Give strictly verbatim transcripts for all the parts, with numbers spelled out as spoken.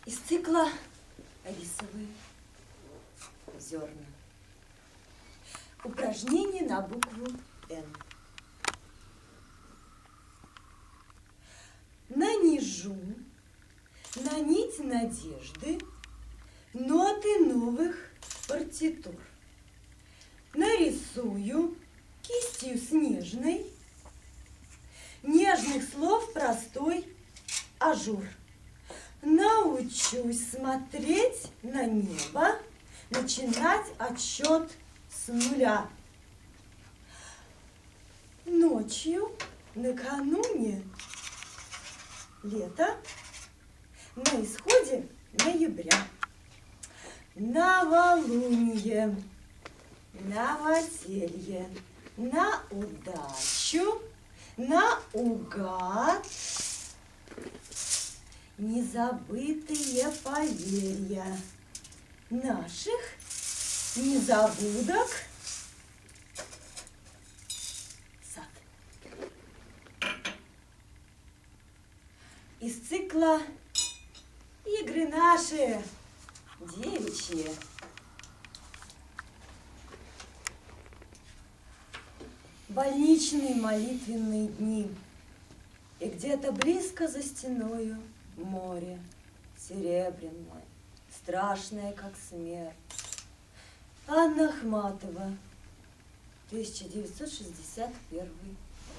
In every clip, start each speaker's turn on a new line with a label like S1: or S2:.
S1: Из цикла рисовые зерна. Упражнение на букву Н. Нанижу на нить надежды ноты новых партитур. Нарисую кистью снежной нежных слов простой ажур. Научусь смотреть на небо, начинать отсчет с нуля. Ночью, накануне лета, на исходе ноября, новолуние, новоселье, на удачу, наугад, незабытые поверья наших незабудок сад. Из цикла игры наши девичьи. Больничные молитвенные дни, и где-то близко за стеною море серебряное, страшное, как смерть. Анна Ахматова, тысяча девятьсот шестьдесят первый.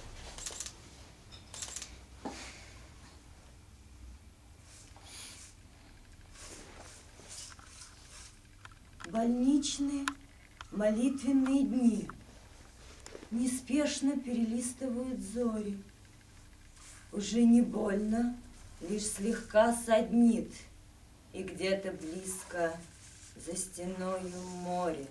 S1: Больничные молитвенные дни неспешно перелистывают зори. Уже не больно, лишь слегка саднит, и где-то близко за стеною море.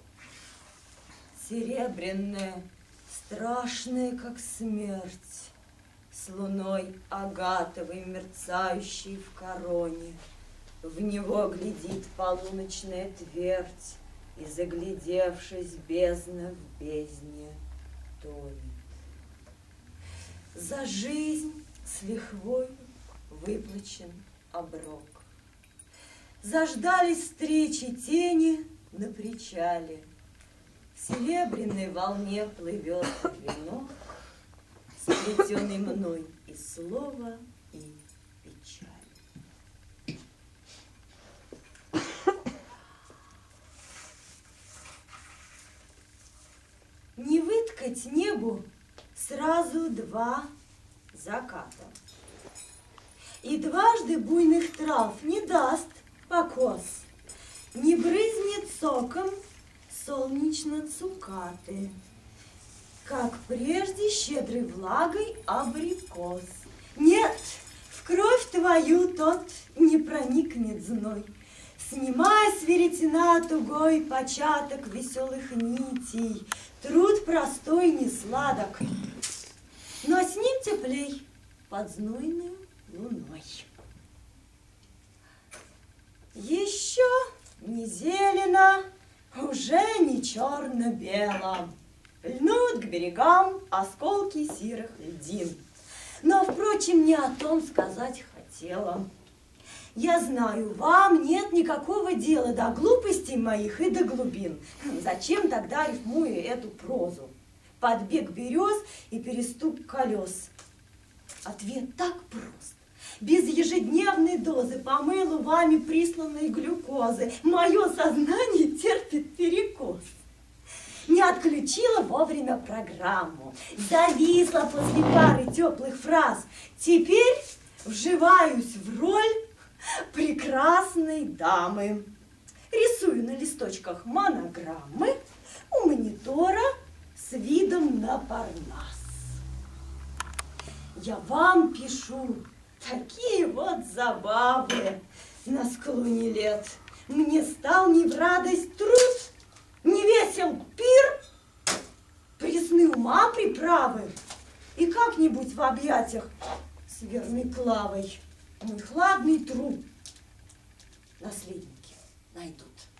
S1: Серебряное, страшное, как смерть, с луной агатовой, мерцающей в короне. В него глядит полуночная твердь, и, заглядевшись, бездна в бездне тонет. За жизнь с лихвой выплачен оброк. Заждались встречи тени на причале. В серебряной волне плывет венок, сплетенный мной и слова, и печали. Не выткать небу сразу два заката. И дважды буйных трав не даст покос, не брызнет соком солнечно-цукаты, как прежде щедрой влагой абрикос. Нет, в кровь твою тот не проникнет зной, снимая с веретена тугой початок веселых нитей. Труд простой не сладок, но с ним теплей под знойной луной. Еще не зелено, уже не черно-бело, льнут к берегам осколки серых льдин. Но, впрочем, не о том сказать хотела. Я знаю, вам нет никакого дела до глупостей моих и до глубин. Зачем тогда рифмую эту прозу? Подбег берез и перестук колес. Ответ так прост. Без ежедневной дозы по мылу вами присланной глюкозы мое сознание терпит перекос. Не отключила вовремя программу, зависла после пары теплых фраз. Теперь вживаюсь в роль прекрасной дамы. Рисую на листочках монограммы у монитора с видом на Парнас. Я вам пишу такие вот забавы на склоне лет. Мне стал не в радость труд, не весел пир, пресны ума приправы, и как-нибудь в объятиях с верной Клавой мой хладный труп наследники найдут.